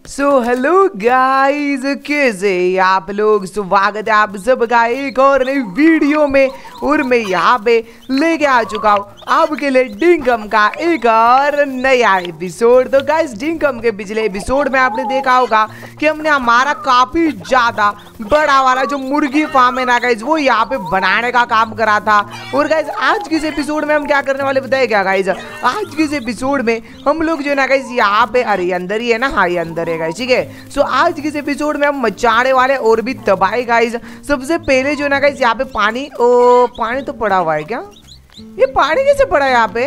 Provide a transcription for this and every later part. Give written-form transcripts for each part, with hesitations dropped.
So hello guys, कैसे आप लोग। स्वागत है आप सबका एक और नई वीडियो में। और मैं यहाँ पे लेके आ चुका हूँ आपके लिए डिंगम का एक और नया एपिसोड। तो गाइस, डिंगम के पिछले एपिसोड में आपने देखा होगा कि हमने हमारा काफी ज्यादा बड़ा वाला जो मुर्गी फार्म है ना गाइस, वो यहाँ पे बनाने का काम करा था। और गाइस, आज के इस एपिसोड में हम क्या करने वाले बताए क्या गाइस। आज के इस एपिसोड में हम लोग जो है ना गाइस यहाँ पे, अरे अंदर ही है ना, हाँ ये अंदर है गाइस, ठीक है। सो आज के इस एपिसोड में हम मचाने वाले और भी तबाही गाइस। सबसे पहले जो है ना गाइस यहाँ पे पानी, ओ पानी तो पड़ा हुआ है क्या? ये पानी कैसे पड़ा है यहाँ पे?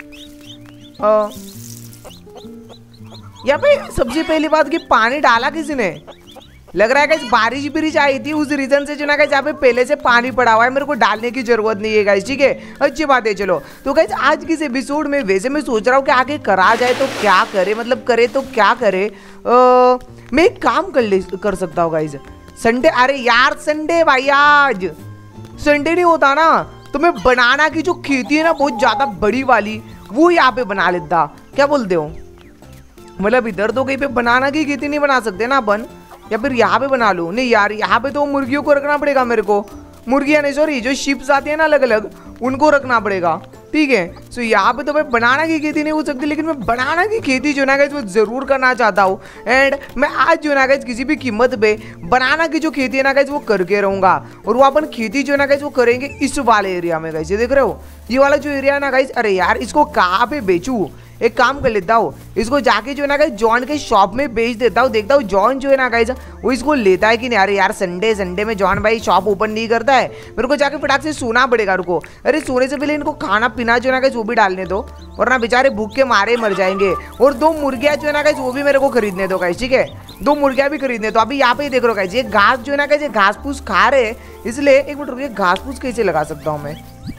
यहाँ पे सबसे पहली बात कि पानी डाला किसी ने? लग रहा है गाइस बारिश बिरिश आई थी, उस रीजन से जो ना गाइस यहाँ पे पहले से पानी पड़ा हुआ है, मेरे को डालने की जरूरत नहीं है गाइस, ठीक है। अच्छी बात है। चलो तो गाइस, आज के इस एपिसोड में वैसे मैं सोच रहा हूँ कि आगे करा जाए तो क्या करे, मतलब करे तो क्या करे। मैं एक काम कर सकता हूँ गाइस। संडे, अरे यार संडे भाई, आज संडे नहीं होता ना, तो मैं बनाना की जो खेती है ना बहुत ज्यादा बड़ी वाली, वो यहाँ पे बना लेता। क्या बोलते हो? मतलब इधर तो कहीं पे बनाना की खेती नहीं बना सकते ना अपन, या फिर यहाँ पे बना लूँ? नहीं यार, यहाँ पे तो मुर्गियों को रखना पड़ेगा मेरे को। मुर्गियाँ नहीं, सॉरी, जो शिप्स आती है ना अलग अलग, उनको रखना पड़ेगा, ठीक है। सो यहाँ पे तो भाई बनाना की खेती नहीं हो सकती, लेकिन मैं बनाना की खेती जो ना गाइस वो जरूर करना चाहता हूँ। एंड मैं आज जो ना गाइस किसी भी कीमत पे बनाना की जो खेती है ना गाइस वो करके रहूंगा। और वो अपन खेती जो ना गाइस वो करेंगे इस वाले एरिया में गाइस। ये देख रहे हो, ये वाला जो एरिया है ना गाइस, अरे यार इसको कहाँ पे बेचूं? एक काम कर लेता हूँ, इसको जाके जो है ना गाइस जॉन के शॉप में बेच देता हूँ। देखता हूँ जॉन जो है ना गाइस वो इसको लेता है कि नहीं। अरे यार संडे में जॉन भाई शॉप ओपन नहीं करता है, मेरे को जाके फटाक से सोना पड़ेगा। रुको, अरे सोने से पहले इनको खाना पीना जो है ना गाइस वो भी डालने दो, वरना बेचारे भूख के मारे मर जाएंगे। और 2 मुर्गियाँ जो है ना गाइस वो भी मेरे को खरीदने दो गाइस, ठीक है। 2 मुर्गियाँ भी खरीदने दो। अभी यहाँ पे देख रहे हो गाइस, ये घास जो है ना गाइस ये घास फूस खा रहे, इसलिए एक मिनट रुकिए, घास फूस कैसे लगा सकता हूँ मैं?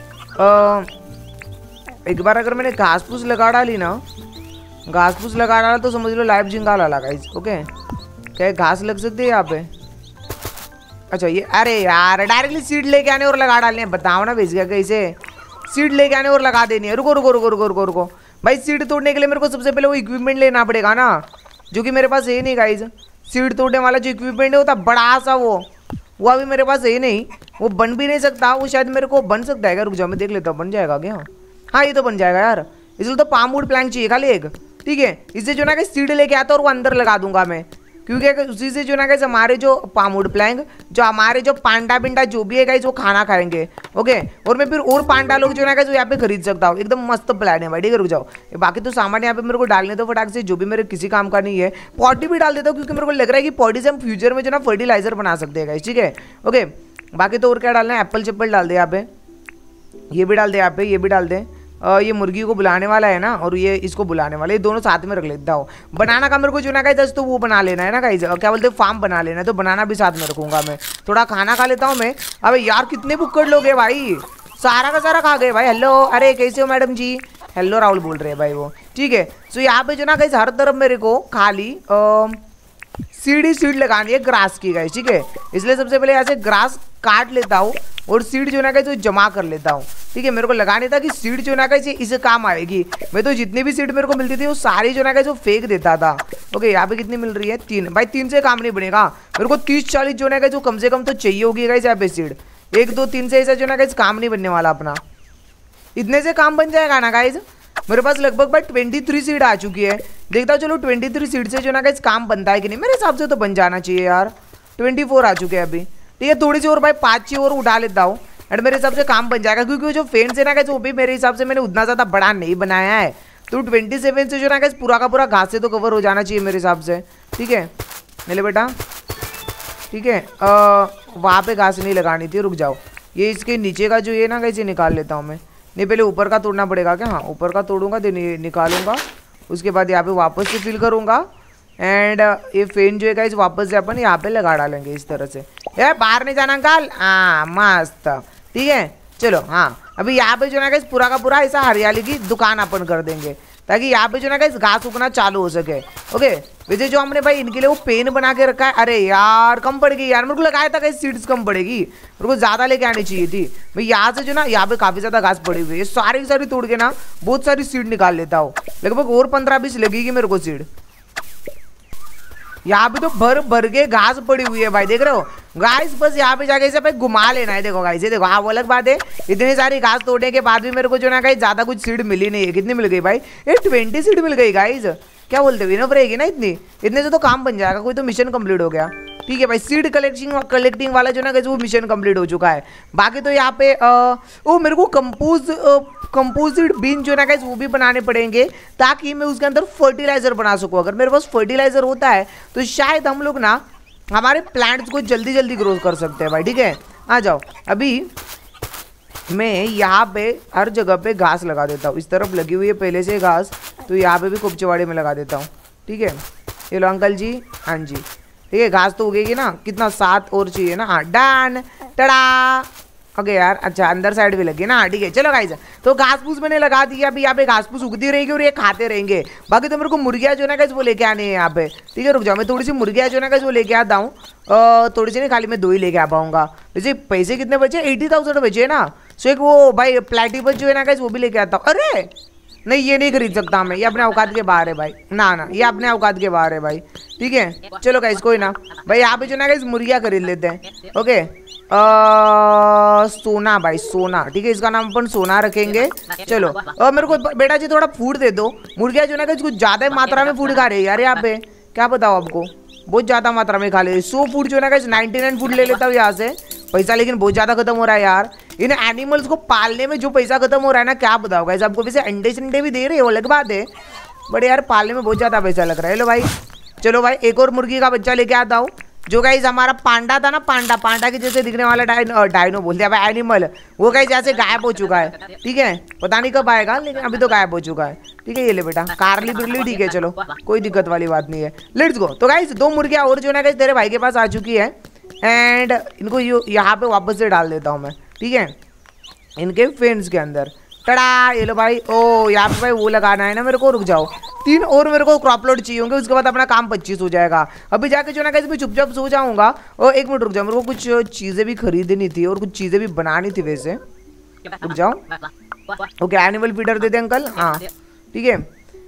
एक बार अगर मैंने घास फूस लगा डाली ना, घास फूस लगा डाला तो समझ लो लाइव जिंगाल वाला गाइस, ओके। क्या घास लग सकती है यहाँ पे? अच्छा ये, अरे यार डायरेक्टली सीड लेके आने और लगा डालने, बताओ ना भेज गया कैसे? सीड लेके आने और लगा देनी है। रुको रुको रुको रुको रुको रुको भाई, सीड तोड़ने के लिए मेरे को सबसे पहले वो इक्विपमेंट लेना पड़ेगा ना, जो कि मेरे पास है नहीं गाइस। सीड तोड़ने वाला जो इक्विपमेंट है होता बड़ा सा, वो अभी मेरे पास है नहीं, वो बन भी नहीं सकता। वो शायद मेरे को बन सकता है क्या? रुक जाओ मैं देख लेता हूँ, बन जाएगा क्या? हाँ ये तो बन जाएगा यार। इसलिए तो पामवुड प्लैंक चाहिए खाली एक, ठीक है। इससे जो ना कि सीड लेके आता और वो अंदर लगा दूंगा मैं, क्योंकि उसी से जो ना गाइस हमारे जो पामवुड प्लैंक, जो हमारे जो पांडा बिंडा जो भी है गाइस वो खाना खाएंगे, ओके। और मैं फिर और पांडा लोग जो ना गाइस वो यहाँ पे खरीद सकता हूँ। एकदम मस्त प्लान है भाई, ठीक है। रुक जाओ, बाकी तो सामान यहाँ पे मेरे को डालने दो फटाक से, जो भी मेरे किसी काम का नहीं है। पॉटी भी डाल देता हूँ, क्योंकि मेरे को लग रहा है कि पॉटी से हम फ्यूचर में जो ना फर्टिलाइजर बना सकते हैं गाइस, ठीक है, ओके। बाकी तो और क्या डालना है? एप्पल चप्पल डाल दे यहाँ पे, ये भी डाल दे यहाँ पे, ये भी डाल दे। ये मुर्गी को बुलाने वाला है ना, और ये इसको बुलाने वाला है, ये दोनों साथ में रख लेता हूँ। बनाना का मेरे को जो ना गाइस तो वो बना लेना है ना गाइस, क्या बोलते हैं, फार्म बना लेना है, तो बनाना भी साथ में रखूंगा मैं। थोड़ा खाना खा लेता हूँ मैं। अबे यार कितने बुक्कड़ लोग हैं भाई, सारा का सारा खा गए भाई। हेलो, अरे कैसे हो मैडम जी? हेलो राहुल बोल रहे हैं भाई वो, ठीक है। सो यहाँ पे जो ना गाइस हर तरफ मेरे को खाली सीड लगानी है ग्रास की गाइस, ठीक है। इसलिए सबसे पहले यहाँ से ग्रास काट लेता हूँ और सीड जो ना गाइस वो जमा कर लेता हूँ, ठीक है। मेरे को लगाने था कि सीड जो ना गाइस इसे काम आएगी। मैं तो जितनी भी सीड मेरे को मिलती थी वो सारी जो ना गाइस वो फेंक देता था। ओके, यहाँ पे कितनी मिल रही है? 3 भाई, 3 से काम नहीं बनेगा, मेरे को 30-40 जो ना गाइस वो कम से कम तो चाहिए होगी गाइस यहाँ पे सीड। 1 2 3 से ऐसा जो ना गाइस काम नहीं बनने वाला अपना, इतने से काम बन जाएगा ना गाइस। मेरे पास लगभग भाई 23 सीड आ चुकी है। देखता हूँ चलो 23 सीड से जो ना गाइस काम बनता है कि नहीं। मेरे हिसाब से तो बन जाना चाहिए यार। 24 आ चुके हैं अभी, ठीक है। थोड़ी सी और भाई 5 और उठा लेता हूँ, एंड मेरे हिसाब से काम बन जाएगा, क्योंकि वो जो फेंस है ना गाइस वो भी मेरे हिसाब से मैंने उतना ज़्यादा बड़ा नहीं बनाया है। तो 27 से जो ना गाइस पूरा का पूरा घास से तो कवर हो जाना चाहिए मेरे हिसाब से, ठीक है। ले बेटा, ठीक है। वहाँ पे घास नहीं लगानी थी, रुक जाओ। ये इसके नीचे का जो ये ना गाइस ये निकाल लेता हूँ मैं। नहीं, पहले ऊपर का तोड़ना पड़ेगा क्या? हाँ, ऊपर का तोड़ूंगा, देन ये निकालूंगा, उसके बाद यहाँ पे वापस से फिल करूँगा। एंड ये फेन जो है गाइस वापस से अपन यहाँ पे लगा डालेंगे इस तरह से। यार बाहर नहीं जाना अंकल, हाँ मस्त, ठीक है। चलो हाँ, अभी यहाँ पे जो ना गाइस पूरा का पूरा ऐसा हरियाली की दुकान अपन कर देंगे, ताकि यहाँ पे जो ना गाइस घास उगना चालू हो सके, ओके। वैसे जो हमने भाई इनके लिए वो पेन बना के रखा है, अरे यार कम पड़ेगी यार, मेरे को लगाया था गाइस सीड्स कम पड़ेगी, मेरे को ज़्यादा लेके आनी चाहिए थी। मैं यहाँ से जो ना यहाँ पे काफ़ी ज़्यादा घास पड़ी हुई है, सारी सारी तोड़ के ना बहुत सारी सीड निकाल लेता हूँ। लगभग और 15-20 लगेगी मेरे को सीड। यहाँ पे तो भर भर के घास पड़ी हुई है भाई, देख रहे हो गाइस। बस यहाँ पे जाके इसे घुमा लेना है। देखो गाइस, ये देखो, हाँ वो अलग बात है, इतनी सारी घास तोड़ने के बाद भी मेरे को जो ना गाइस ज्यादा कुछ सीड मिली नहीं है। कितनी मिल गई भाई? ये 20 सीड मिल गई गाइस। क्या बोलते हो, इनफ रहेगी ना इतनी? इतने से तो काम बन जाएगा, कोई तो मिशन कंप्लीट हो गया। ठीक है भाई, सीड कलेक्टिंग वाला जो ना गाइस वो मिशन कंप्लीट हो चुका है। बाकी तो यहाँ पे ओ मेरे को कंपोजिट बीन जो ना गाइस वो भी बनाने पड़ेंगे, ताकि मैं उसके अंदर फर्टिलाइजर बना सकूँ। अगर मेरे पास फर्टिलाइजर होता है तो शायद हम लोग ना हमारे प्लांट्स को जल्दी जल्दी ग्रो कर सकते हैं भाई। ठीक है, आ जाओ। अभी मैं यहाँ पे हर जगह पे घास लगा देता हूँ। इस तरफ लगी हुई है पहले से घास, तो यहाँ पे भी कुपचवाड़े में लगा देता हूँ। ठीक है, ये लो अंकल जी, हाँ जी ठीक है। घास तो उगेगी ना, कितना 7 और चाहिए ना। हाँ डन, टड़ा। ओके यार, अच्छा अंदर साइड भी लगी ना। ठीक है, चलो गाइस, तो घास फूस मैंने लगा दिया। अभी यहाँ पे घास फूस उगती रहेगी और ये खाते रहेंगे। बाकी तो मेरे को मुर्गियाँ जो ना गाइस वो लेके आनी है यहाँ पे। ठीक है, रुक जाओ, मैं थोड़ी सी मुर्गियाँ जो ना गाइस वो लेके आता हूँ। थोड़ी सी नहीं, खाली मैं 2 ही लेके आ पाऊंगा। वैसे पैसे कितने बचे? 80,000 बचे ना। सो एक वो भाई प्लेटिपस जो है ना गाइस वो भी लेके आता हूँ। अरे नहीं, ये नहीं खरीद सकता मैं, ये अपने औकात के बाहर है भाई। ना ना, ये अपने औकात के बाहर है भाई। ठीक है, चलो गाइस कोई ना भाई, यहाँ पे जो ना गाइस मुर्गियाँ खरीद लेते हैं। ओके, सोना भाई, सोना। ठीक है, इसका नाम अपन सोना रखेंगे। चलो मेरे को बेटा जी थोड़ा फूड दे दो। मुर्गियाँ जो ना गाइस कुछ ज्यादा मात्रा में फूड खा रही है यार यहाँ पे। क्या बताओ आपको, बहुत ज्यादा मात्रा में खा ले। 100 फूड जो है ना गाइस 99 फूड ले लेता हूँ यहाँ से। पैसा लेकिन बहुत ज्यादा खत्म हो रहा है यार। इन एनिमल्स को पालने में जो पैसा खत्म हो रहा है ना, क्या बताओ गाइस आपको। वैसे अंडे शंडे भी दे रहे हो, अलग बात है, बट यार पालने में बहुत ज्यादा पैसा लग रहा है। लो भाई, चलो भाई एक और मुर्गी का बच्चा लेके आता हूँ। जो गाइस हमारा पांडा था ना, पांडा के जैसे दिखने वाला डायनो बोलते हैं भाई, एनिमल, वो गाइस जैसे गायब हो चुका है। ठीक है, पता नहीं कब आएगा, लेकिन अभी तो गायब हो चुका है। ठीक है, ये ले बेटा, कारली बिरली। ठीक है, चलो कोई दिक्कत वाली बात नहीं है, लेट्स गो। तो गाइस 2 मुर्गियाँ और जो ना गाइस तेरे भाई के पास आ चुकी है, एंड इनको यहाँ पे वापस से डाल देता हूँ मैं। ठीक है, इनके फेंस के अंदर। टड़ा, ये लो भाई। ओ यहाँ पे भाई वो लगाना है ना मेरे को। रुक जाओ, 3 और मेरे को क्रॉप लोड चाहिए होंगे, उसके बाद अपना काम 25 हो जाएगा। अभी जाके जो ना कैसे मैं चुपचाप सो जाऊंगा। और 1 मिनट रुक जाओ, मेरे को कुछ चीज़ें भी खरीदनी थी और कुछ चीज़ें भी बनानी थी वैसे। रुक जाओ। ओके, एनिमल फीडर दे दे अंकल। हाँ ठीक है,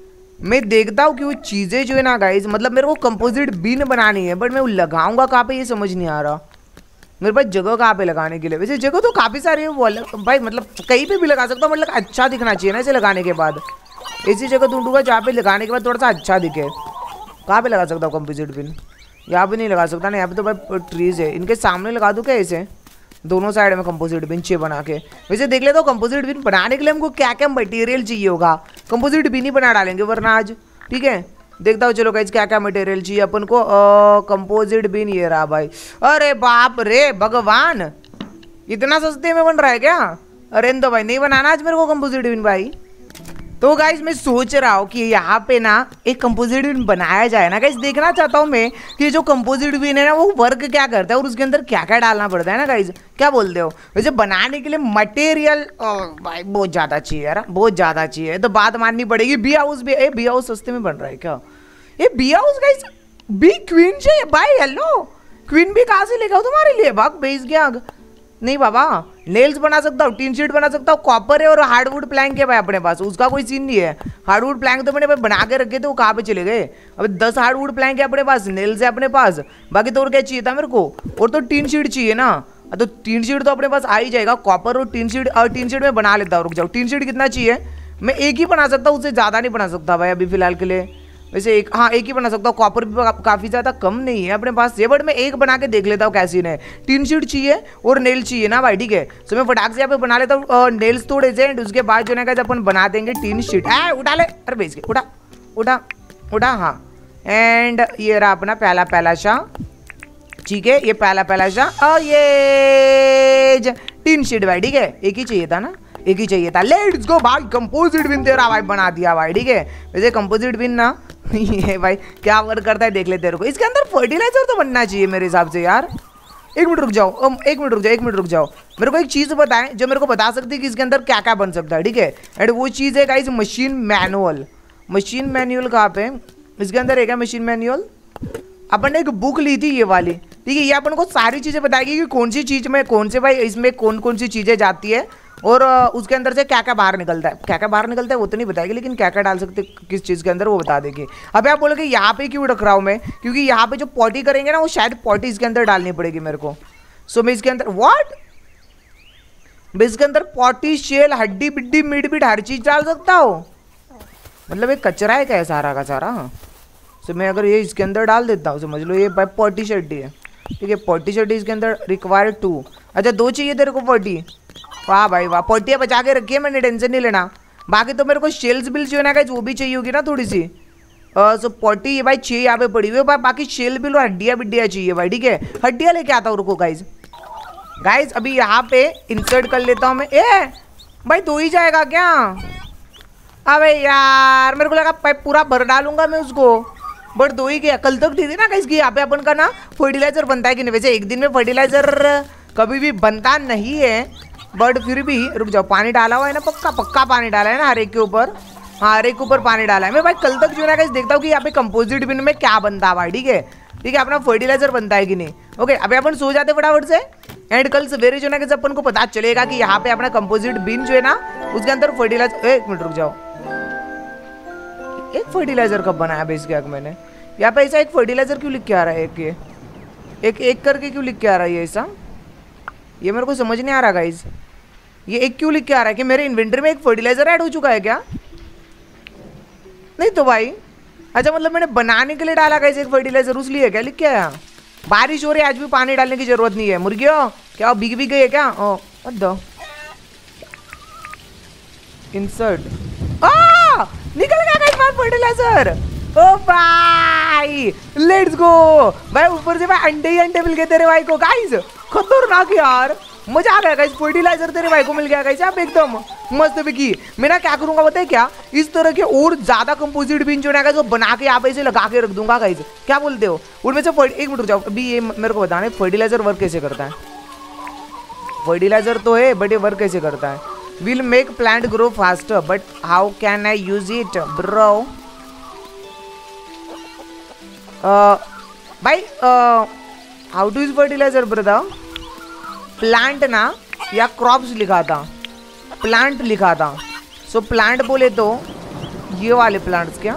मैं देखता हूँ कि वो चीज़ें जो है ना गाइज, मतलब मेरे को कंपोजिट बीन बनानी है, बट मैं वो लगाऊंगा कहाँ पे ये समझ नहीं आ रहा। मेरे पास जगह कहाँ पे लगाने के लिए? वैसे जगह तो काफ़ी सारी है वो भाई, मतलब कहीं पे भी लगा सकता हूँ, मतलब अच्छा दिखना चाहिए ना इसे लगाने के बाद। ऐसी जगह ढूंढूंगा जहाँ पे लगाने के बाद थोड़ा सा अच्छा दिखे। कहाँ पे लगा सकता हूँ कंपोजिट बिन? यहाँ पे नहीं लगा सकता ना, यहाँ पे तो भाई ट्रीज़ है। इनके सामने लगा दूँ क्या ऐसे दोनों साइड में कंपोजिट बिन 6 बना के? वैसे देख लेता हूँ कंपोजिट बिन बनाने के लिए हमको क्या क्या मटेरियल चाहिए होगा। कंपोजिट बिन ही बना डालेंगे वरना आज। ठीक है, देखता हूँ चलो गाइस क्या क्या मटेरियल चाहिए अपन को। कंपोजिट बिन ये रहा भाई। अरे बाप रे भगवान, इतना सस्ते में बन रहा है क्या? अरे तो भाई नहीं बनाना आज मेरे को कंपोजिट बिन भाई। तो गाइस मैं सोच रहा हूँ कि यहाँ पे ना एक कंपोजिट बिन बनाया जाए ना गाइस। देखना चाहता हूँ मैं कि जो कंपोजिट बिन है ना वो वर्क क्या करता है और उसके अंदर क्या क्या डालना पड़ता है ना गाइस। क्या बोलते हो? वैसे बनाने के लिए मटेरियल भाई बहुत ज़्यादा चाहिए यार, बहुत ज़्यादा चाहिए। तो बात माननी पड़ेगी। बी हाउस भी, बी हाउस सस्ते में बन रहा है क्या? ये bee house guys, bee queen चाहिए भाई। हेलो, क्वीन भी कहाँ से लेगा तुम्हारे लिए? भाग बेच गया। नहीं बाबा, नेल्स बना सकता हूँ, टीन शीट बना सकता हूँ, कॉपर है और हार्डवुड प्लैंक है भाई अपने पास, उसका कोई सीन नहीं है। हार्डवुड प्लैंक तो मैंने भाई बना के रखे थे, वो कहाँ पे चले गए? अभी 10 हार्डवुड प्लैंक है अपने पास, नेल्स है अपने पास, बाकी तो और क्या चाहिए था मेरे को? और तो टीन शीट चाहिए ना, तो टीन शीट तो अपने पास आ ही जाएगा। कॉपर और टीन शीट में बना लेता हूँ। रुक जाओ, टीन शीट कितना चाहिए? मैं एक ही बना सकता हूँ, उससे ज़्यादा नहीं बना सकता भाई अभी फिलहाल के लिए। वैसे एक, हाँ एक ही बना सकता हूँ। कॉपर भी काफ़ी ज़्यादा कम नहीं है अपने पास ये, बट मैं एक बना के देख लेता हूँ कैसी है। टीन शीट चाहिए और नेल चाहिए ना भाई। ठीक है, तो मैं फटाक से यहाँ पे बना लेता हूँ नेल्स थोड़े से, एंड उसके बाद जो है अपन बना देंगे टीन शीट। उठा ले, अरे बेच के उठा उठा उठा। हाँ, एंड ये रहा अपना पहला शाह। ठीक है, ये पहला शाह और ये टीन शीट भाई। ठीक है, एक ही चाहिए था ना, एक ही चाहिए था। लेट्स गो भाई, कंपोजिट बिन तेरा भाई बना दिया भाई। ठीक है, वैसे कंपोजिट बिन ना ये भाई क्या वर्क करता है देख ले तेरे को। इसके अंदर फर्टिलाइजर तो बनना चाहिए मेरे हिसाब से यार। एक मिनट रुक जाओ, मेरे को एक चीज़ बताएं जो मेरे को बता सकती है कि इसके अंदर क्या क्या बन सकता है। ठीक है, एंड वो चीज़ है guys machine manual. Machine manual कहाँ पे? इसके अंदर है क्या मशीन मैनुअल? अपन ने एक बुक ली थी ये वाली। ठीक है, ये अपन को सारी चीज़ें बताएगी कि कौन सी चीज़ में कौन से भाई इसमें कौन कौन सी चीज़ें जाती है और उसके अंदर से क्या क्या बाहर निकलता है, क्या क्या बाहर निकलता है वो तो नहीं बताएगी, लेकिन क्या क्या डाल सकते किस चीज़ के अंदर वो बता देगी। अब आप बोलोगे यहाँ पे क्यों रख रहा हूँ मैं, क्योंकि यहाँ पे जो पॉटी करेंगे ना वो शायद पॉटी इसके अंदर डालनी पड़ेगी मेरे को। सो मैं इसके अंदर व्हाट, मैं इसके अंदर पॉटी शेल हड्डी बिड्डी मीट बीट हर चीज़ डाल सकता हूँ, मतलब ये कचरा है क्या है सारा का सारा। सो मैं अगर ये इसके अंदर डाल देता हूँ समझ लो ये भाई पॉटी शड्डी है, ठीक है। पॉटी शड्डी इसके अंदर रिक्वायर्ड 2, अच्छा 2 चाहिए तेरे को पॉटी, वाह भाई वाह, पॉटियाँ बचा के रखी है मैंने, टेंशन नहीं लेना। बाकी तो मेरे को शेल्स बिल चाहिए ना गाइस, वो भी चाहिए होगी ना थोड़ी सी। सो पॉटी ये भाई 6 यहाँ पे पड़ी हुई है, बाकी शेल बिल और हड्डियाँ बिड्डियाँ चाहिए भाई, ठीक है। हड्डियाँ लेके आता हूँ रुको गाइज। गाइज अभी यहाँ पे इंसर्ट कर लेता हूँ मैं। ए भाई 2 ही जाएगा क्या, अबे यार मेरे को लगा पाइप पूरा भर डालूंगा मैं उसको, बट 2 ही गया। कल तक थी ना गाइस कि यहाँ पे अपन का ना फर्टिलाइजर बनता है कि नहीं, वैसे एक दिन में फर्टिलाइजर कभी भी बनता नहीं है, बट फिर भी रुक जाओ, पानी डाला हुआ है ना, पक्का पक्का पानी डाला है ना हर एक के ऊपर, हाँ हर एक के ऊपर पानी डाला है। मैं भाई कल तक जो है ना देखता हूँ कि यहाँ पे कंपोजिट बिन में क्या बनता है भाई, ठीक है ठीक है, अपना फर्टिलाइजर बनता है कि नहीं। ओके अभी अपन सो जाते फटाफट से, एंड कल सवेरे जो है ना अपन को पता चलेगा कि यहाँ पे अपना कंपोजिट बिन जो है ना उसके अंदर फर्टिलाइजर। एक मिनट रुक जाओ, एक फर्टिलाइजर कब बनाया बेस के मैंने, यहाँ पे ऐसा एक फर्टिलाइजर क्यों लिख के आ रहा है, एक करके क्यों लिख के आ रहा है ये ऐसा, ये मेरे को समझ नहीं आ रहा गाइज। ये एक क्यों लिख के आ रहा है कि मेरे इन्वेंटरी में एक फर्टिलाइजर ऐड हो चुका है क्या, नहीं तो भाई अच्छा मतलब मैंने बनाने के लिए डाला गाइज एक फर्टिलाइजर, उसलिए क्या लिख के आया। बारिश हो रही है आज भी पानी डालने की जरूरत नहीं है। मुर्गियों क्या भीग गई है क्या, ओ दो इंसर्ट, निकल गया गाइस मार फर्टिलाइजर। ओ भाई लेट्स गो भाई, ऊपर से भाई अंडे ही अंडे मिल गए तेरे भाई को गाइस, खतरनाक यार, मजा आ गया गाइस, फर्टिलाइजर तेरे भाई को मिल गया गाइस आप एकदम मस्त बिकी। मैं ना क्या करूंगा बताए क्या, इस तरह के और ज्यादा कंपोजिट बिन जो है जो बना के यहाँ पे इसे लगा के रख दूंगा गाइस, क्या बोलते हो। उनमें से एक मिनट रुक जाओ, अभी ये मेरे को बताना है फर्टिलाइजर वर्क कैसे करता है। फर्टिलाइजर तो है बट ये वर्क कैसे करता है। will make plant grow faster but how can I use it bro, भाई how to use fertilizer brother, plant ना या क्रॉप्स लिखा था, प्लांट लिखा था, सो प्लांट बोले तो ये वाले प्लांट्स क्या,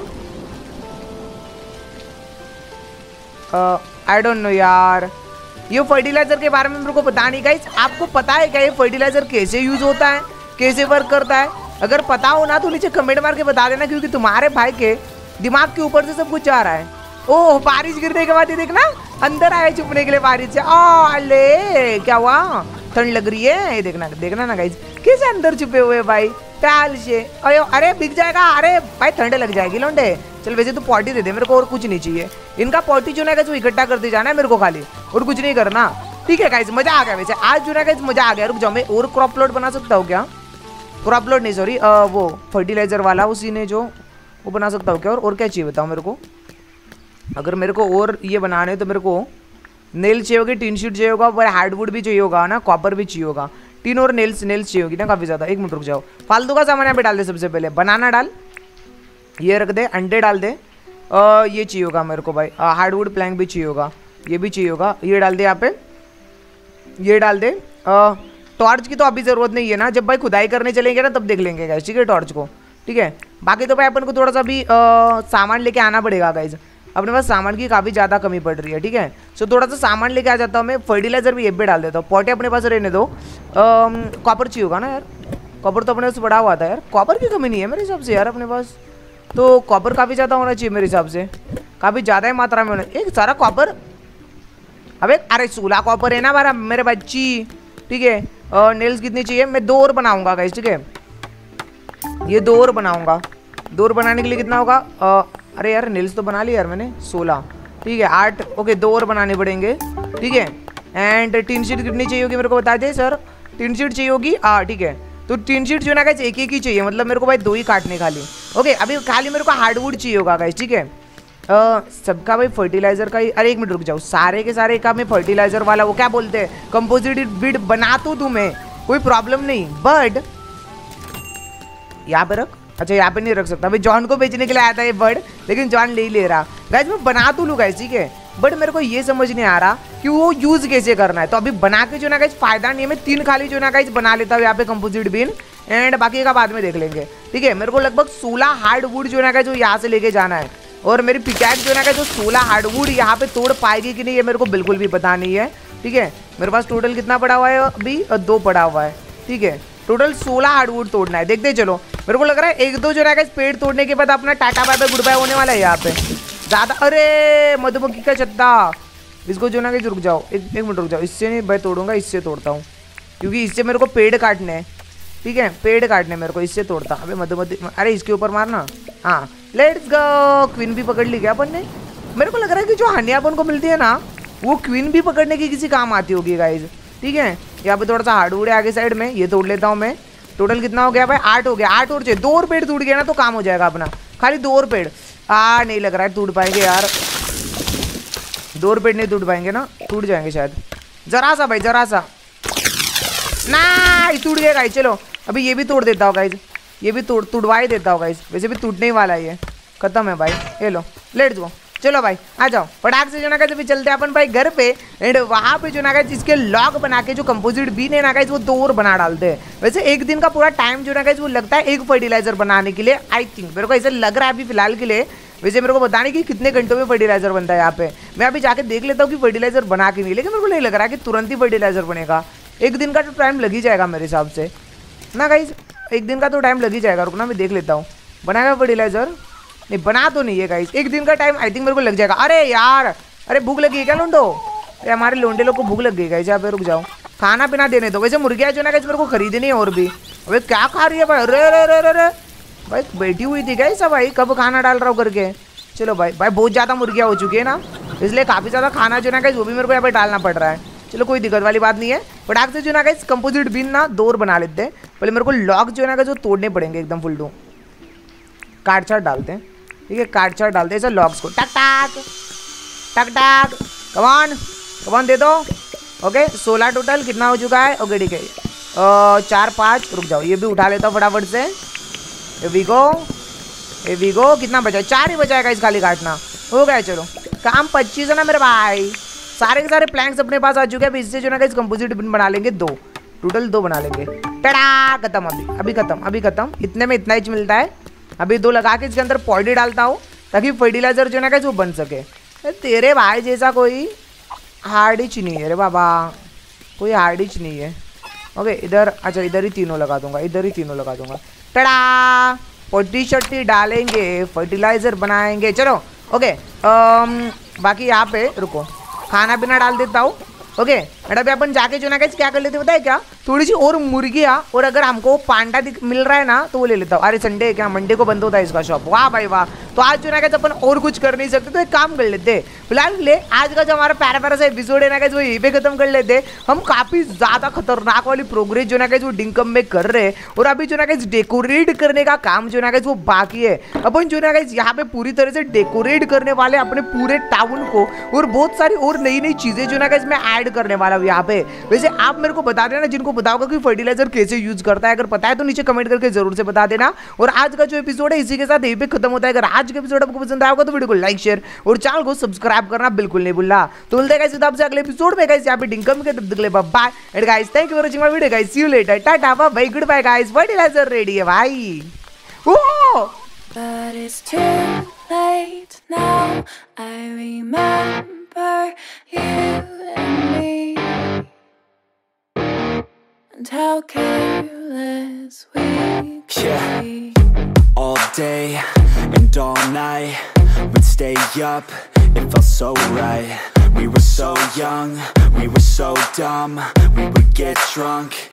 आई डोंट नो यार, ये फर्टिलाइजर के बारे में मेरे को पता नहीं गाइस। आपको पता है क्या ये फर्टिलाइजर कैसे यूज होता है, कैसे वर्क करता है, अगर पता हो ना तो नीचे कमेंट मार के बता देना, क्योंकि तुम्हारे भाई के दिमाग के ऊपर से सब कुछ आ रहा है। ओह बारिश गिरने के बाद ये देखना अंदर आए छुपने के लिए बारिश से, अले क्या हुआ, ठंड लग रही है, ये देखना देखना ना गाइस कैसे अंदर छुपे हुए भाई टाल से। अरे बिक जाएगा, अरे भाई ठंड लग जाएगी लौंडे। चल वैसे तो पॉटी दे दे मेरे को, और कुछ नहीं चाहिए, इनका पॉटी जो है जो इकट्ठा करते जाना है मेरे को खाली, और कुछ नहीं करना, ठीक है गाइस। मजा आ गया वैसे आज जो है गाइस, मजा आ गया। रुक जाओ मैं और क्रॉप प्लॉट बना सकता हूँ क्या, क्रॉप प्लॉट नहीं सॉरी वो फर्टिलाइजर वाला उसी ने जो वो बना सकता हूँ क्या, और क्या चाहिए बताओ मेरे को। अगर मेरे को और ये बनाने तो मेरे को नेल चाहिए होगी, टिन शीट चाहिए होगा, और हार्डवुड भी चाहिए होगा ना, कॉपर भी चाहिए होगा, टिन और नेल्स चाहिए होगी ना काफ़ी ज़्यादा। एक मिनट रुक जाओ, फालतू का सामान यहाँ पे डाल दे, सबसे पहले बनाना डाल, ये रख दे, अंडे डाल दे, ये चाहिए होगा मेरे को भाई, हार्डवुड प्लैंक भी चाहिए होगा, ये भी चाहिए होगा, ये डाल दे यहाँ पे, ये डाल दे। टॉर्च की तो अभी ज़रूरत नहीं है ना, जब भाई खुदाई करने चलेंगे ना तब देख लेंगे गाइस, ठीक है टॉर्च को, ठीक है। बाकी तो भाई अपन को थोड़ा सा भी सामान लेके आना पड़ेगा गाइस, अपने पास सामान की काफ़ी ज़्यादा कमी पड़ रही है, ठीक है। सो थोड़ा सा सामान लेके आ जाता हूँ मैं, फर्टिलाइजर भी ये भी डाल देता हूँ, पॉटे अपने पास रहने दो। कॉपर चाहिए होगा ना यार, कॉपर तो अपने पास पड़ा हुआ था यार, कॉपर की कमी नहीं है मेरे हिसाब से यार अपने पास, तो कॉपर काफ़ी ज़्यादा होना चाहिए मेरे हिसाब से, काफ़ी ज़्यादा ही मात्रा में होना। एक सारा कॉपर, अबे अरे 16 कॉपर है ना हमारा मेरे बच्ची, ठीक है। नेल्स कितनी चाहिए, मैं 2 और बनाऊंगा गाइस, ठीक है, ये 2 और बनाऊंगा। 2 और बनाने के लिए कितना होगा, अरे यार नेल्स तो बना लिया यार मैंने 16, ठीक है 8, ओके 2 और बनाने पड़ेंगे, ठीक है। एंड टिन शीट कितनी चाहिए होगी मेरे को बता दे सर, टिन शीट चाहिए होगी, ठीक है। तो टिन शीट जो है ना गाइस एक ही चाहिए, मतलब मेरे को भाई 2 ही काटने खाली, ओके। अभी खाली मेरे को हार्डवुड चाहिए होगा गाइस, ठीक है। सबका भाई फर्टिलाइजर का ही, अरे एक मिनट रुक जाओ, सारे के सारे का मैं फर्टिलाइजर वाला वो क्या बोलते हैं कंपोजिट बिड बना तो दूं मैं, कोई प्रॉब्लम नहीं, बट यहाँ पे रख, अच्छा यहाँ पे नहीं रख सकता भाई, जॉन को बेचने के लिए आया था ये बर्ड, लेकिन जॉन ले ही ले रहा। गाइज मैं बना तो लूँ गाइज, ठीक है, बट मेरे को ये समझ नहीं आ रहा कि वो यूज कैसे करना है। तो अभी बना के जो ना गाइज फायदा नहीं है, मैं 3 खाली जो ना गाइज बना लेता हूँ यहाँ पे कंपोजिट बीन, एंड बाकी का बाद में देख लेंगे, ठीक है। मेरे को लगभग 16 हार्डवुड जो ना गाइज जो यहाँ से लेके जाना है, और मेरी पिकैक्स जो ना गाइज जो 16 हार्डवुड यहाँ पे तोड़ पाएगी कि नहीं ये मेरे को बिल्कुल भी पता नहीं है, ठीक है। मेरे पास टोटल कितना पड़ा हुआ है अभी, 2 पड़ा हुआ है, ठीक है। टोटल 16 हार्डवुड तोड़ना है, देखते चलो। मेरे को लग रहा है 1-2 जो है पेड़ तोड़ने के बाद अपना tata bye bye goodbye होने वाला है यहाँ पे ज़्यादा। अरे मधुमक्खी का छत्ता, इसको जो ना कि रुक जाओ, एक मिनट रुक जाओ, इससे नहीं भाई तोड़ूंगा, इससे तोड़ता हूँ, क्योंकि इससे मेरे को पेड़ काटने हैं, ठीक है, पेड़ काटने मेरे को, इससे तोड़ता। अबे मधुमक्खी, अरे इसके ऊपर मारना। हाँ लेट्स गो, क्वीन भी पकड़ ली क्या अपन ने। मेरे को लग रहा है कि जो हनी अपन को मिलती है ना, वो क्वीन भी पकड़ने की किसी काम आती होगी गाइज, ठीक है। यहाँ पे थोड़ा सा हार्डवुड है आगे साइड में, ये तोड़ लेता हूँ मैं। टोटल कितना हो गया भाई, 8 हो गया, 8 और चाहिए, 2 और पेड़ टूट गया ना तो काम हो जाएगा अपना, खाली 2 और पेड़। नहीं लग रहा है टूट पाएंगे यार, 2 और पेड़ नहीं टूट पाएंगे ना, टूट जाएंगे शायद, जरा सा भाई जरा सा ना, टूट गया गाइज। चलो अभी ये भी तोड़ देता हूँ गाइज, ये भी तोड़वा ही देता हूँ गाइज, वैसे भी टूटने ही वाला है ये, खत्म है भाई। ये लो लेट्स गो, चलो भाई आ जाओ फटाक से जो ना जब चलते हैं अपन भाई घर पे, एंड वहाँ पे जो ना जिसके लॉक बना के जो कंपोजिट बीन है ना गाइस वो 2 और बना डालते हैं। वैसे एक दिन का पूरा टाइम जो ना गाइस वो लगता है एक फर्टिलाइजर बनाने के लिए, आई थिंक मेरे को ऐसा लग रहा है अभी फिलहाल के लिए। वैसे मेरे को पता नहीं कि कितने घंटों में फर्टिलाइजर बनता है यहाँ पे, मैं अभी जाके देख लेता हूँ कि फर्टिलाइजर बना के नहीं, लेकिन मेरे को नहीं लग रहा है कि तुरंत ही फर्टिलाइजर बनेगा, एक दिन का तो टाइम लग ही जाएगा मेरे हिसाब से ना गाइज, एक दिन का तो टाइम लग ही जाएगा। रुकना मैं देख लेता हूँ, बनाएगा फर्टिलाइजर, नहीं बना तो नहीं है गाइस, एक दिन का टाइम आई थिंक मेरे को लग जाएगा। अरे यार, अरे भूख लगी है क्या लोंडो, अरे हमारे लोंडे लोग को भूख लग गई गाइस, यहाँ पे रुक जाओ, खाना पीना देने दो। वैसे मुर्गियाँ जो ना गाइस मेरे को खरीदनी है और भी। अबे क्या खा रही है भाई, अरे अरे अरे अरे भाई बैठी हुई थी गाइस भाई, कब खाना डाल रहा हूँ करके। चलो भाई भाई बहुत ज़्यादा मुर्गियाँ हो चुकी है ना, इसलिए काफ़ी ज़्यादा खाना जो ना गाइस वो भी मेरे को यहाँ पे डालना पड़ रहा है। चलो कोई दिक्कत वाली बात नहीं है, फटाक से जो ना गाइस कंपोजिट बीन ना 2 और बना लेते हैं। पहले मेरे को लॉक जो है ना जो तोड़ने पड़ेंगे एकदम फुल टू, काट छाट डालते हैं, ठीक है, काट छाट डालते हैं सर लॉक्स को, टक टक टक टक, कमान दे दो। ओके 16 टोटल कितना हो चुका है, ओके ठीक है, 4-5 रुक जाओ, ये भी उठा लेता हूँ फटाफट से, ये वी गो, कितना बचा है, 4 ही बचा है गाइस खाली काटना, हो गया। चलो काम 25 है ना मेरे भाई, सारे के सारे प्लैंक्स अपने पास आ चुके हैं। इससे जो ना गाइस कंपोजिट बिन बना लेंगे 2, टोटल 2 बना लेंगे, टड़ा खत्म, अभी खत्म, इतने में इतना ही मिलता है। अभी 2 लगा के इसके अंदर पॉडी डालता हूँ ताकि फर्टिलाइजर जो ना गाइस वो बन सके। तेरे भाई जैसा कोई हार्डिच नहीं है रे बाबा, कोई हार्डिच नहीं है। ओके इधर, अच्छा इधर ही तीनों लगा दूंगा, टड़ा पॉटी शट्टी डालेंगे, फर्टिलाइजर बनाएंगे। चलो ओके बाकी यहाँ पे रुको, खाना पीना डाल देता हूँ। ओके मैडम अभी अपन जाके जो ना गाइस क्या कर लेते बताए क्या, थोड़ी सी और मुर्गियाँ, और अगर हमको पांडा मिल रहा है ना तो वो ले लेता हूँ। अरे संडे क्या, मंडे को बंद होता है इसका शॉप, वाह भाई वाह। तो आज जो ना गाइस अपन और कुछ कर नहीं सकते तो एक काम कर लेते, फिलहाल ले आज का जो हमारा प्यारा सा एपिसोड है ना गाइस वो यहीं पे खत्म कर लेते। हम काफी ज्यादा खतरनाक वाली प्रोग्रेस जो ना गाइस वो डिंकम में कर रहे हैं, और अभी जो ना गाइस डेकोरेट करने का काम जो ना गाइस वो बाकी है। अपन जो ना गाइस यहाँ पे पूरी तरह से डेकोरेट करने वाले अपने पूरे टाउन को, और बहुत सारी और नई चीजें जो ना गाइस मैं ऐड करने वाला हूँ यहाँ पे। वैसे आप मेरे को बता देना जिनको पता होगा कि फर्टिलाइजर कैसे यूज करता है, अगर पता है तो नीचे कमेंट करके जरूर से बता देना। और आज का जो एपिसोड है इसी के साथ यहीं पे खत्म होता है। अगर आज का एपिसोड आपको पसंद आया होगा तो वीडियो को लाइक शेयर और चैनल को सब्सक्राइब करना बिल्कुल नहीं भूलना। तो मिलते हैं गाइस आपसे अगले एपिसोड में गाइस यहाँ पे डिंकम के, तब तक के लिए bye and guys thank you for watching my video guys, see you later, tata bye goodbye guys. Fertiliser ready है भाई। But it's too late now. I remember you and me, and how careless we could be. All day and all night, we'd stay up, it felt so right. We were so young, we were so dumb, we would get drunk